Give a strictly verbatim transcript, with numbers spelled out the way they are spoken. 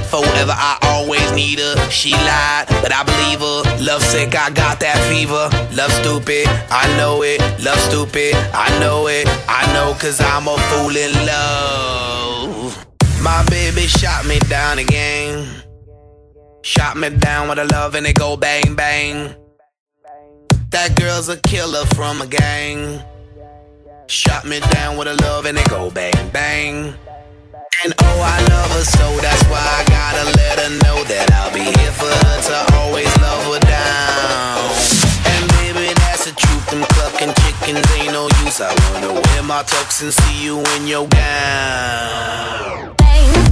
Forever, I always need her. She lied, but I believe her. Love sick, I got that fever. Love stupid, I know it. Love stupid, I know it. I know, cause I'm a fool in love. My baby shot me down again. Shot me down with a love and it go bang bang. That girl's a killer from a gang. Shot me down with a love and it go bang bang. And oh, I love her so, that's why I gotta let her know that I'll be here for her to always love her down. And baby, that's the truth, them clucking chickens ain't no use. I wanna wear my tux and see you in your gown.